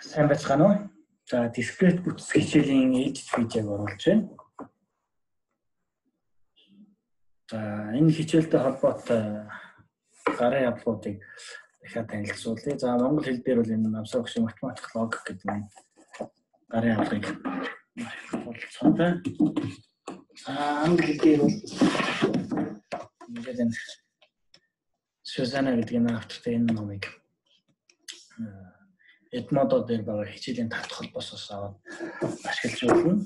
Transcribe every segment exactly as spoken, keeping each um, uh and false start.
Сайн байцгаана уу? За, дискрет бүтц хичээлийн edit видеог оруулж байна. За, энэ хичээлтэй холбоотой гарын апплодыг дахиад танилцуулъя. За, монгол хэл дээр бол энэ намсаа өгсөн математик логик гэдэг нь гарын апплыг болцоотой. За, англи хэл дээр бол ингээд энэ Сюзанна гэдэг энэ автортай энэ номыг Эдмодо дээр байгаа хичээлийн тавт холбоосоос аваад ашиглаж байна.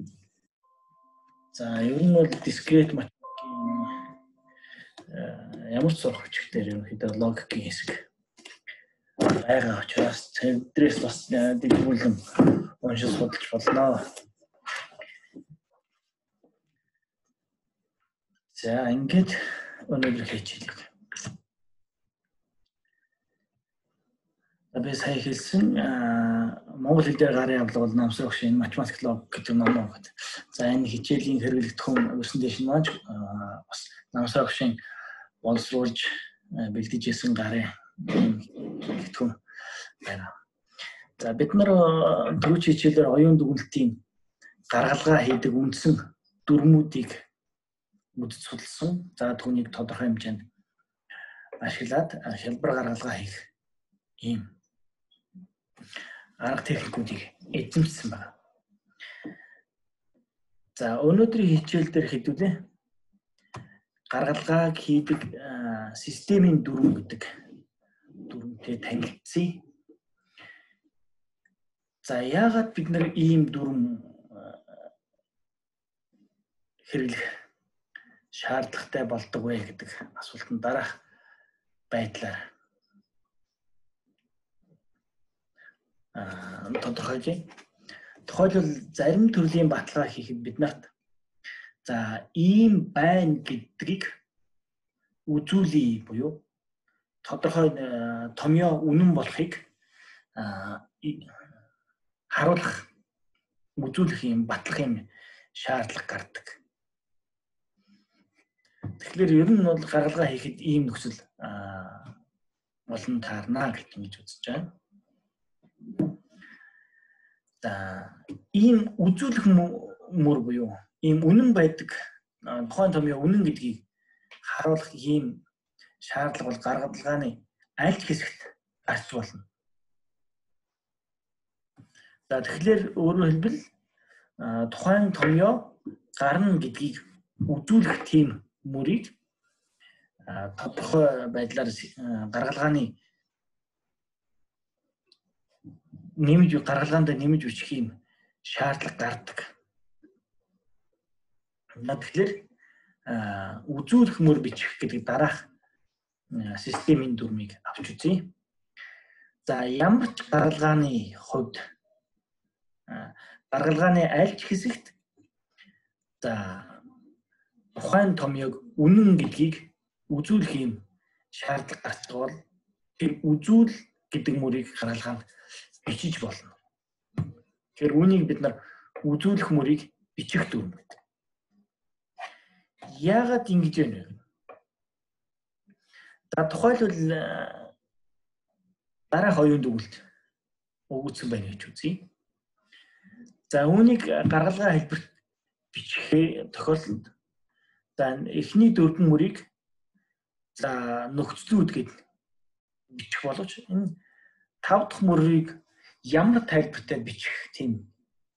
За, ер нь бол дискрет математикийн ямар ч сурах хүчтэй ерөнхийдөө логикийн хэсэг байгаа учраас тэрээс бас дэлгүүлэн уншиж судалж болно. За, ингээд өнөөдөр хичээлийг би сая хэлсэн монгол хэл дээр гарын авлага бол намсрах шин математик логик гэдэг ном байна. За, энэ хичээлийн хэрэглэгдэхүүн presentation маань бас намсрах шин боловсруулж бэлдэж ирсэн гарын хэрэглэгдэхүүн байна. За, бид нар түрүү хичээлээр оюун дүгнэлтийн гаргалгаа хийдэг үндсэн дүрмүүдийг үзэж судалсан. За, түүнийг тодорхой хэмжээнд ашиглаад хялбар гаргалгаа хийх ийм арга техникүүдийг эзэмшсэн байна. За, өнөөдрийн хичээл дээр хэдүүлээ гаргалгааг хийдэг системийн дүрм гэдэг дүрмтэй танилцъя. За, яагаад бид нар ийм дүрм хэрэглэх шаардлагатай болдог вэ гэдэг асуултанд дараах байдлаар тодорхойлъя. Тухайлбал зарим төрлийн баталгаа хийхэд бид нарт за ийм байна гэдгийг үзүүлээ буюу тодорхой томьёо үнэн болохыг харуулах үзүүлэх юм батлах юм шаардлага гардаг. Тэгэхээр ер нь бол гаргалгаа хийхэд ийм нөхцөл олон таарна гэж үзэж байна. За, ийм үзүүлэх мөр буюу ийм үнэн байдаг тухайн томьёо үнэн гэдгийг харуулах ийм шаардлага бол гаргалгааны аль ч хэсэгт гарч болно. За, тэгэхээр өөрөөр хэлбэл тухайн томьёо гарна гэдгийг үзүүлэх тийм мөрийг тодорхой байдлаар гаргалгааны нэмж гаргалгаанд нэмж бичих юм шаардлага гардаг. Тэгэхээр үзүүлэх мөр бичих гэдэг дараах системийн дүрмийг авч үзье. За, ямар ч гаргалгааны хувьд гаргалгааны аль ч хэсэгт за тухайн томьёог үнэн гэдгийг үзүүлэх юм шаардлага гарч байгаа бол тэр үзүүл гэдэг мөрийг гаргалгаанд бичиж болно. Тэгэхээр үүнийг бид нар үзүүлэх мөрийг бичих дүрм гэдэг. Яагаад ингэж вэ? За, тухайлбал дараах оюун дүгнэлт өгүүлсэн байна гэж үзье. За, үүнийг гаргалгаа хэлбэрт бичих тохиолдолд за эхний дөрвөн мөрийг за нөхцлүүд гэж бичих боловч энэ тав дахь мөрийг ямар тайлбартай бичих тийм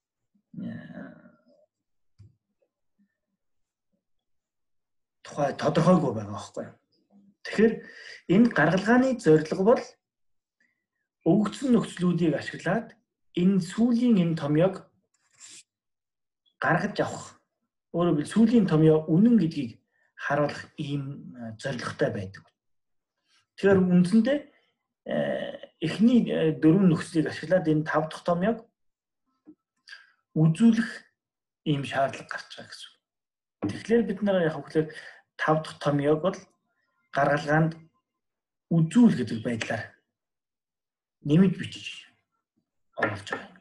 тухай тодорхойгүй байгаа байхгүй. Тэгэхээр энэ гаргалгааны зорилго бол өгөгдсөн нөхцлүүдийг ашиглаад энэ сүүлийн энэ томьёог гаргаж авах. Өөрөөр хэлбэл сүүлийн томьёо үнэн гэдгийг харуулах ийм зорилготой байдаг. Тэгэхээр үндсэндээ эхний дөрвөн нөхцөлийг ашиглаад энэ тав дахь томьёог үзүүлэх ийм шаардлага гарч байгаа гэсэн. Тэгэхээр бид нар яг хөглөө тав дахь томьёог бол гаргалгаанд үзүүл гэдэг байдлаар нэмж бичиж оруулж байгаа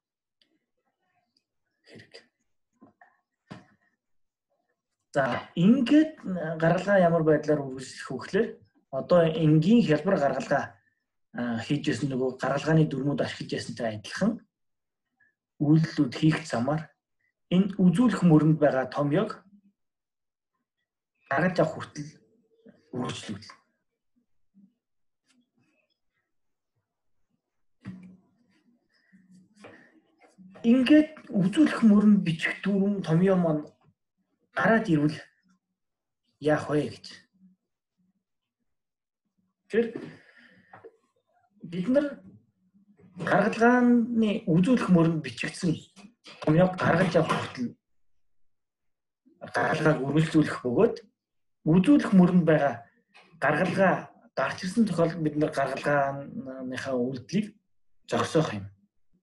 хэрэг. За, ингээд гаргалгаа ямар байдлаар үргэлжлэх вэ гэхээр одоо энгийн хялбар гаргалгаа хийжсэн нөгөө гаргалгааны дүрмүүд ашиглаж ясантай адилхан үйлдэлүүд хийх замаар энэ үзүүлэх мөрөнд байгаа томьёог гаргаж авах хүртэл үргэлжлүүл. Ингээд үзүүлэх мөрөнд бичих дүрм томьёо маань гараад ирвэл яах вэ гэж. Тэр бид нар гаргалгааны үзүүлэх мөрөнд бичигдсэн томьёог гаргаж авах хүртэл гаргалгааг үргэлжлүүлэх бөгөөд үзүүлэх мөрөнд байгаа гаргалгаа гарч ирсэн тохиолдолд бид нар гаргалгааныхаа үйлдэлийг зогсоох юм.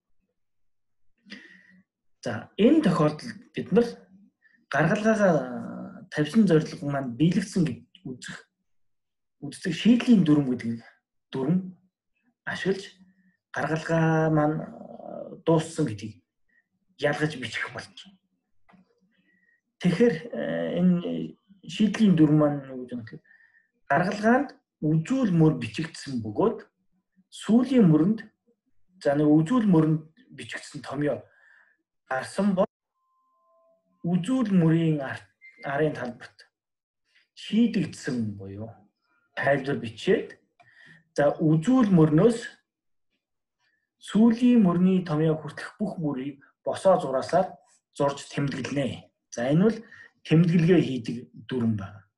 За энэ тохиолдолд бид нар гаргалгаагаа тавьсан зорилго маань биелэгдсэн гэж үзэх үздэг шийдлийн дүрм гэдэг дүрм ашиглаж гаргалгаа маань дууссан гэдгийг ялгаж бичих болж. Тэгэхээр энэ шийдлийн дүрм маань юу гэж байна? Гаргалгаанд үзүүл мөр бичигдсэн бөгөөд сүүлийн мөрөнд за нэг үзүүл мөрөнд бичигдсэн томьёо гарсан бол үзүүл мөрийн арын талбарт шийдэгдсэн буюу тайлбар бичээд за үзүүл мөрнөөс сүүлийн мөрний томьёо хүртэх бүх мөрийг босоо зураасаар зурж тэмдэглэнэ. За энэ бол тэмдэглэгээ хийдэг дүрм байна.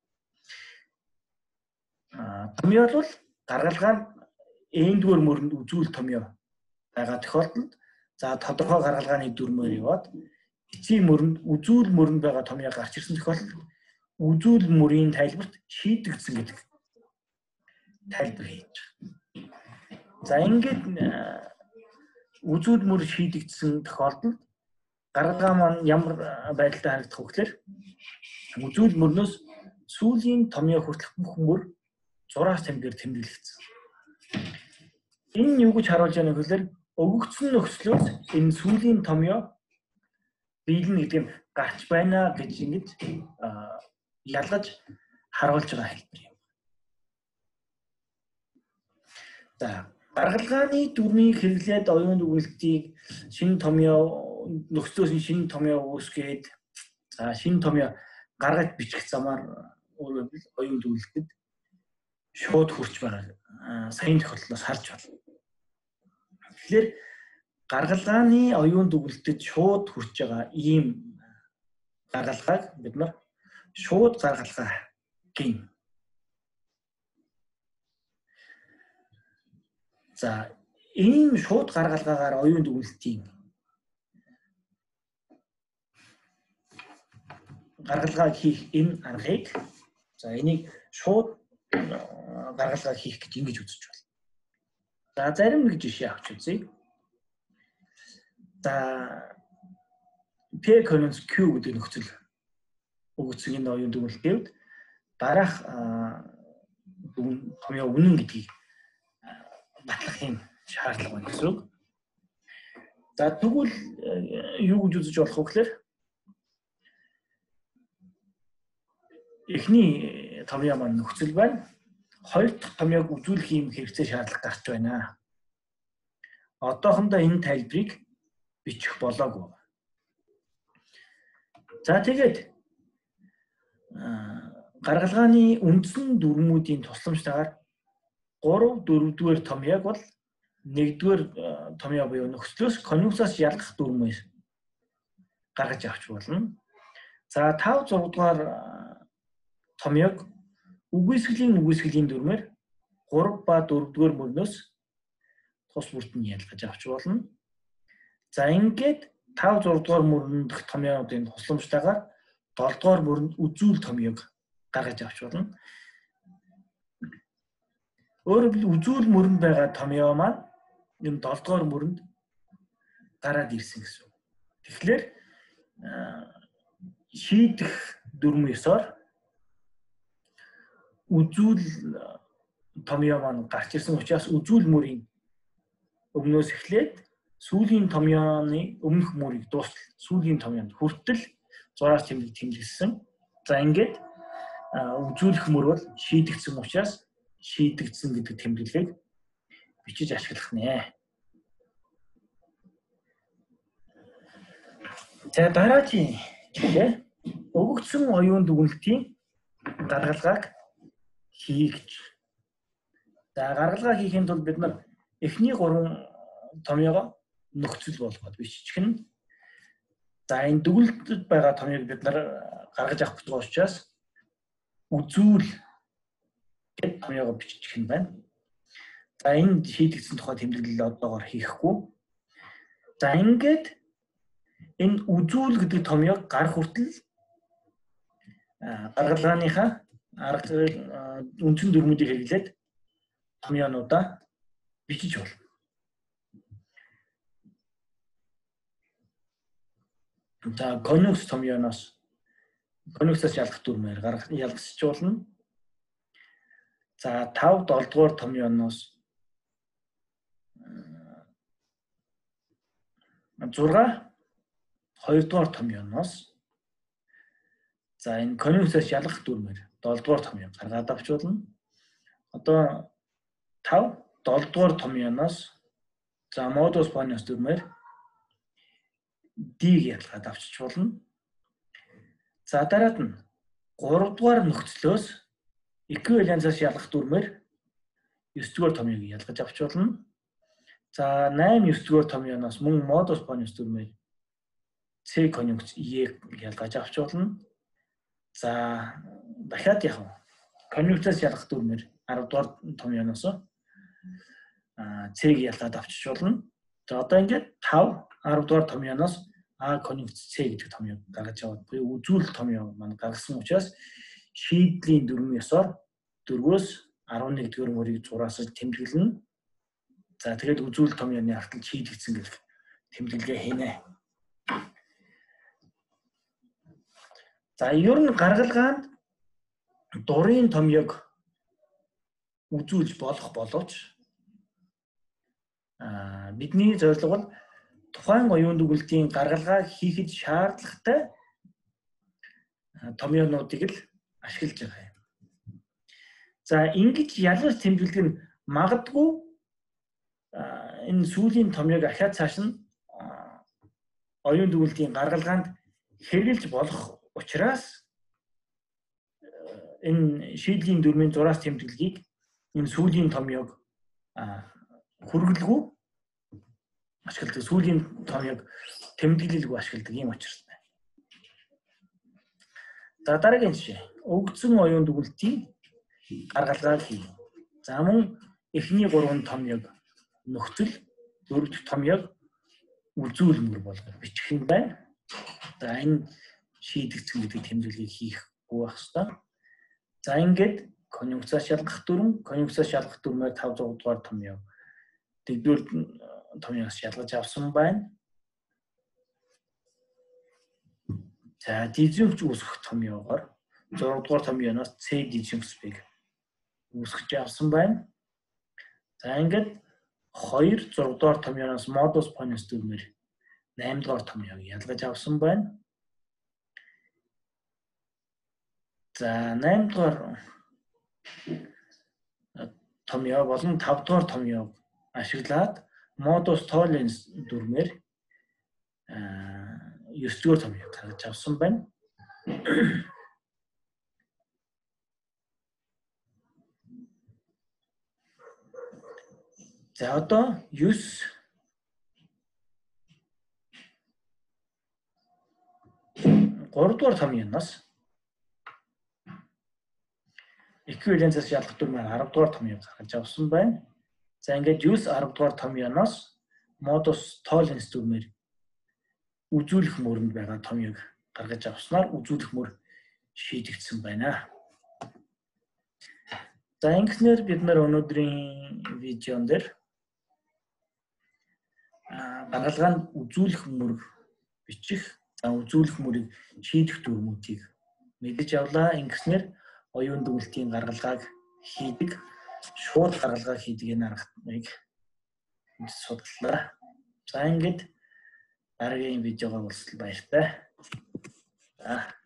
А томьёо бол гаргалгаанд эндгээр мөрөнд үзүүл томьёо байгаа тохиолдолд за тодорхой гаргалгааны дүрмээр яваад эцсийн мөрөнд үзүүл мөрөнд байгаа томьёо гарч ирсэн тохиолдолд үзүүл мөрийн тайлбарт шийдэгдсэн гэдэг тайлбар хийж байгаа. За ингээд үзүүл мөр шийдэгдсэн тохиолдолд гаргалгаа маань ямар байдалтай харагдах вэ гэхээр үзүүл мөрнөөс сүүлийн томьёо хүртэх бүх мөр зураас тэмдгээр тэмдэглэгдсэн. Энэ нь юу гэж харуулж байна вэ гэхээр өгөгдсөн нөхцлөөс энэ сүүлийн томьёо биелнэ гэдэг нь гарч байна гэж ингэж ялгаж харуулж байгаа хэлбэр юм. За гаргалгааны дүрмийг хэрэглээд оюун дүгнэлтийг шинэ томьёо нөхцлөөс нь шинэ томьёо үүсгээд за шинэ томьёо гаргаж бичих замаар өөрөөр хэлбэл оюун дүгнэлтэд шууд хүрч байгаа сайн тохиолдлоос харж байна. Тэгэхээр гаргалгааны оюун дүгнэлтэд шууд хүрч байгаа ийм гаргалгааг бид нар шууд гаргалгаа гин. За энэ шууд гаргалгаагаар оюун дүгнэлтийн гаргалгааг хийх энэ аргыг за энийг шууд гаргалгаа хийх гэж ингэж үзэж байна. За зарим нэг жишээ авч үзье. За P конус Q гэдэг нөхцөл өгөгдсөн энэ оюун дүгнэлтэд дараах томьёо үнэн гэдгийг батлах юм шаардлага байна гэсэн үг. За тэгвэл юу гэж үзэж болох вэ гэхээр эхний томьёо маань нөхцөл байна. Хоёр дахь томьёог үзүүлэх юм хэрэгцээ шаардлага гарч байна. Одоохондоо энэ тайлбарыг бичих болоогүй. За тэгээд гаргалгааны үндсэн дүрмүүдийн тусламжтайгаар гурав дөрөвдүгээр томьёог бол нэгдүгээр томьёо буюу нөхцлөөс конюксаас ялгах дүрмээр гаргаж авч болно. За тав зургаадугаар томьёог үгүйсгэлийн үгүйсгэлийн дүрмээр гурав ба дөрөвдүгээр мөрнөөс тус бүрт нь ялгаж авч болно. За ингээд тав зургаадугаар мөрөнд дэх томьёодын тусламжтайгаар долдугаар мөрөнд үзүүл томьёог гаргаж авч болно. Өөрөөр хэлбэл үзүүл мөрөнд байгаа томьёо маань энэ долдугаар мөрөнд гараад ирсэн гэсэн үг. Тэгэхээр шийдэх дүрм ёсоор үзүүл томьёо маань гарч ирсэн учраас үзүүл мөрийн өмнөөс эхлээд сүүлийн томьёоны өмнөх мөрийг дуустал сүүлийн томьёонд хүртэл зураас тэмдэг тэмдэглэсэн. За ингээд үзүүлэх мөр бол шийдэгдсэн учраас шийдэгдсэн гэдэг тэмдэглэгийг бичиж ашиглах нэ. За дараагийн жишээ өгөгдсөн оюун дүгнэлтийн гаргалгааг хийгч. За гаргалгаа хийхин тулд бид нар эхний гурван томьёогоо нөхцөл болгоод биччих нь. За энэ дүгнэлтэд байгаа томьёог бид нар гаргаж авах гэж учраас үзүүл гэдэг томьёогоо биччих нь байна. За энэ шийдэгдсэн тухай тэмдэглэл одоогоор хийхгүй. За ингээд энэ үзүүл гэдэг томьёог гарах хүртэл гаргалгааныхаа арга үндсэн дүрмүүдийг хэрэглээд томьёонуудаа бичиж болно. За конюкс томьёоноос конюксаас ялгах дүрмээр гаргах ялгасч болно. За тав долдугаар томьёоноос зурга хоёрдугаар томьёоноос за энэ конюксаас ялгах дүрмээр долдугаар томьёог гаргаад авч болно. Одоо тав долдугаар томьёоноос за модус понус дүрмээр D-г ялгаад авчиж болно. За дараад нь гуравдугаар нөхцлөөс эквивалентаас ялгах дүрмээр девдугаар томьёог ялгаж авч болно. За осем девдугаар томьёоноос мөн модус понус дүрмээр C конъюнкц E-г ялгаж авч болно. За дахиад яг конъюнкцаас ялгах дүрмээр аравдугаар томьёоноос C-г ялгаад авчиж болно. За одоо ингээд тав аравдугаар томьёоноос А конъюнкц C гэдэг томьёог гаргаж аваад буюу үзүүл томьёог маань гаргасан учраас шийдлийн дөрвөн ёсоор дөрвөөс арван нэг дэх мөрийг зураас тэмдэглэнэ. За тэгээд үзүүл томьёоны арталт шийдэгдсэн гэх тэмдэглэгээ хийнэ. За ер нь гаргалгаанд дурын томьёог үзүүлж болох боловч а бидний зорилго бол тухайн оюун дүгнэлтийн гаргалгаа хийхэд шаардлагатай томьёонуудыг л ашиглаж байгаа юм. За ингэж ялгаж тэмдэглэх нь магадгүй энэ сүүлийн томьёог ахиад цааш нь оюун дүгнэлтийн гаргалгаанд хэрэгжилж болох учраас энэ шийдлийн дүрмийн зураас тэмдэглэгийг энэ сүүлийн томьёог хүргэлгүй ашигладаг, сүүлийн томьёог тэмдэглэлгүй ашигладаг юм учиртай. За дараагийн жишээ. Өгдсөн оюун дүгнэлтийн гаргалгааг хий. За мөн эхний гурван томьёог нөхцөл, дөрөвдүгээр томьёог үзүүл мөр болгож бичих юм байна. За энэ шийдэгдсэн гэдэг тэмдэглэлийг хийхгүй байх ёстой. За ингээд конъюнкцаас шалгах дүрм, конъюнкцаас шалгах дүрмээр тав дугаар томьёог дэгдүгээр томьёоос шалгаж авсан байна. За дижинкс үүсгэх томьёогоор зургаадугаар томьёоноос C дижинкс-ыг үүсгэж авсан байна. За ингээд хоёр зургаадугаар томьёоноос модус понус дүрмээр наймдугаар томьёог ялгаж авсан байна. За наймдугаар томьёо болон тавдугаар томьёог ашиглаад модус толленс дүрмээр девдугаар томьёог гаргаж авсан байна. За одоо девять гуравдугаар томьёоноос эквивалентаас шалгах дүрмээр аравдугаар томьёог гаргаж авсан байна. За ингээд девять аравдугаар томьёоноос модус толленс дүрмээр үзүүлэх мөрөнд байгаа томьёог гаргаж авснаар үзүүлэх мөр шийдэгдсэн байна. За ингэснээр бид нар өнөөдрийн видеон дээр гаргалгаанд үзүүлэх мөр бичих, за үзүүлэх мөрийг шийдэх дүрмүүдийг мэдэж авлаа. Ингэснээр оюун дүгнэлтийн гаргалгааг хийдэг, шууд гаргалгаа хийдэг энэ аргыг судлаа. За ингээд дараагийн видеогоор уулзлаа баяртай. За